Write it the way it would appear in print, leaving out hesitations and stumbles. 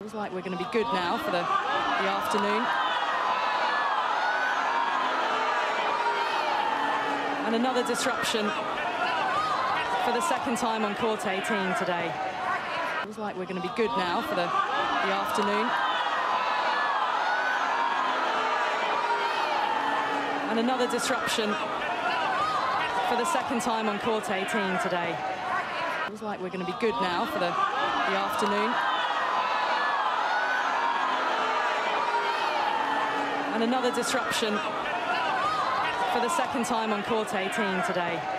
Feels like we're going to be good now for the afternoon. And another disruption for the second time on court 18 today. Feels like we're going to be good now for the afternoon. And another disruption for the second time on court 18 today. Feels like we're going to be good now for the afternoon. And another disruption for the second time on court 18 today.